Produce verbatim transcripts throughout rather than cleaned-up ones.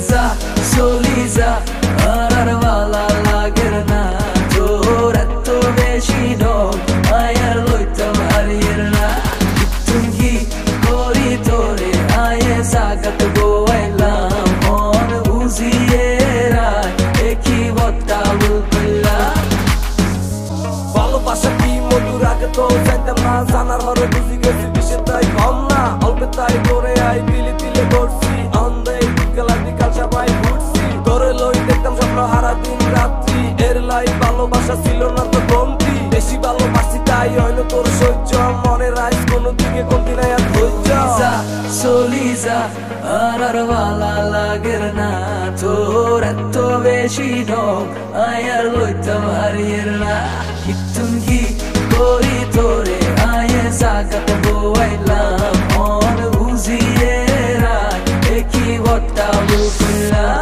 যা চলি যা আর আর ভালা লাগের না তোর এত বেশি ঢং আয়ার লইতাম হারিয়ের না তুমি করি তোরে আয়ে সাগত গোয়াইলাম মন বুঝিয়ে রায় একই বত্তা বললাম ভালোবাসা কি মধুর আগে তো চাইতাম না জানার হরে বুঝি গেছি বিষের তাই কম না অল্পে তাই করে আই তিলে তিলে করছি অন্ধে বিকাল বিকাল সবাই ঘুরছি ধরে লই দেখতাম স্বপ্ন হারা দিন রাত্রি এর লাই ভালোবাসা ছিল না তো কমতি বেশি ভালোবাসি তাই হইলো তোর সহ্য মনের আইস কোনো দিকে কমতি নাই আর ধৈর্য যা চলি যা আর আর ভালা লাগের না তোর এত বেশি ঢং আয়ার লইতাম হারিয়ের না তুমি করি তোরে আয়ে সাগত গোয়াইলাম মন বুঝিয়ে রায় একই বত্তা বললাম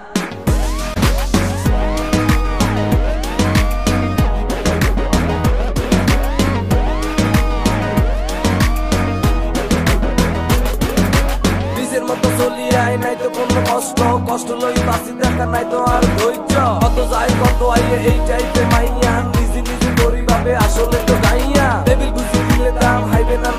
নিজের মতো চলি আই নাই তো কোনো কষ্ট কষ্ট লই বাঁচি দেখা নাই তো আর ধৈর্য কত যাই কত আইয়ে এই চাইতে মাইয়া নিজে নিজে করি ভাবে আসলে তো গাইয়া টেবিল বুঝি দিলে দাম হাইবে না